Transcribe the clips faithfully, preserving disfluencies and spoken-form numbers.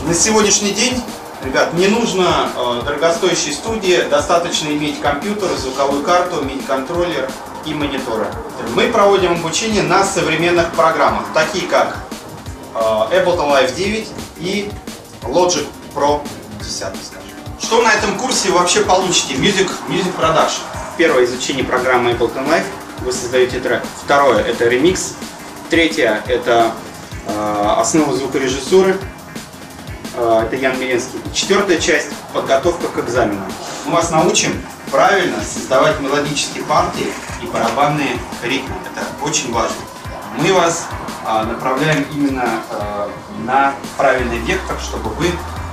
На сегодняшний день, ребят, не нужно э, дорогостоящей студии, достаточно иметь компьютер, звуковую карту, мини-контроллер и мониторы. Мы проводим обучение на современных программах, такие как э, Ableton Live девять и Logic Pro десять, скажем. Что на этом курсе вы вообще получите? Music, Music Production. Первое — изучение программы Ableton Live. Вы создаете трек. Второе — это ремикс. Третье — это э, основа звукорежиссуры. Э, это Ян Миленский. Четвертая часть — подготовка к экзаменам. Мы вас научим правильно создавать мелодические партии и барабанные ритмы. Это очень важно. Мы вас э, направляем именно э, на правильный вектор, чтобы вы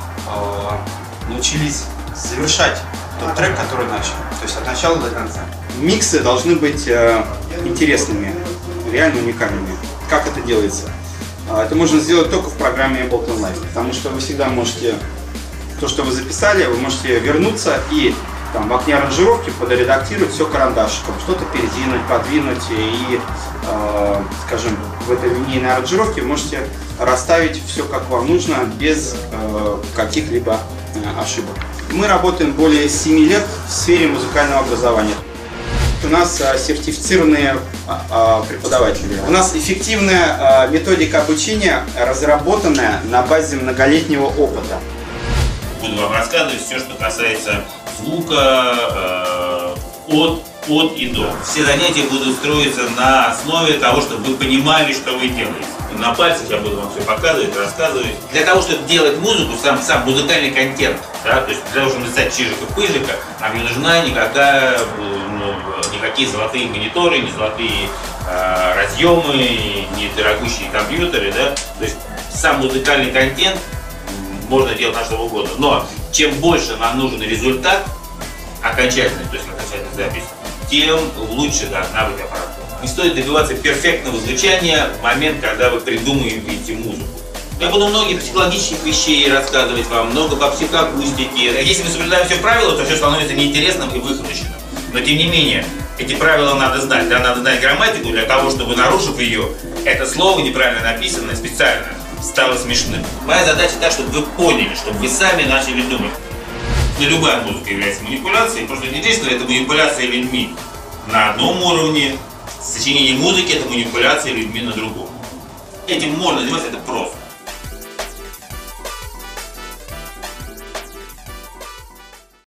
э, научились завершать тот трек, который начал. То есть от начала до конца. Миксы должны быть э, интересными, реально уникальными. Как это делается? Это можно сделать только в программе Ableton Live, потому что вы всегда можете, то, что вы записали, вы можете вернуться и там, в окне аранжировки подредактировать все карандашиком, что-то передвинуть, подвинуть и, э, скажем, в этой линейной аранжировке вы можете расставить все как вам нужно, без э, каких-либо э, ошибок. Мы работаем более семи лет в сфере музыкального образования. У нас а, сертифицированные а, преподаватели. У нас эффективная а, методика обучения, разработанная на базе многолетнего опыта. Буду вам рассказывать все, что касается звука э, от, от и до. Все занятия будут строиться на основе того, чтобы вы понимали, что вы делаете. На пальцах я буду вам все показывать, рассказывать. Для того, чтобы делать музыку, сам, сам музыкальный контент, да, то есть для того, чтобы написать чижика-пыжика, нам не нужна никакая, ну, никакие золотые мониторы, не золотые э, разъемы, не дорогущие компьютеры, да. То есть сам музыкальный контент можно делать на что угодно. Но чем больше нам нужен результат окончательный, то есть окончательная запись, тем лучше должна быть аппаратура. Не стоит добиваться перфектного звучания в момент, когда вы придумываете музыку. Я буду многих психологических вещей рассказывать вам, много по психоакустике. Если мы соблюдаем все правила, то все становится неинтересным и выхолощенным. Но тем не менее, эти правила надо знать. Да, надо знать грамматику для того, чтобы, нарушив ее, это слово неправильно написанное специально стало смешным. Моя задача так, чтобы вы поняли, чтобы вы сами начали думать. Не любая музыка является манипуляцией, просто единственное, это манипуляция людьми на одном уровне. Сочинение музыки — это манипуляция людьми на другом. Этим можно заниматься, это просто.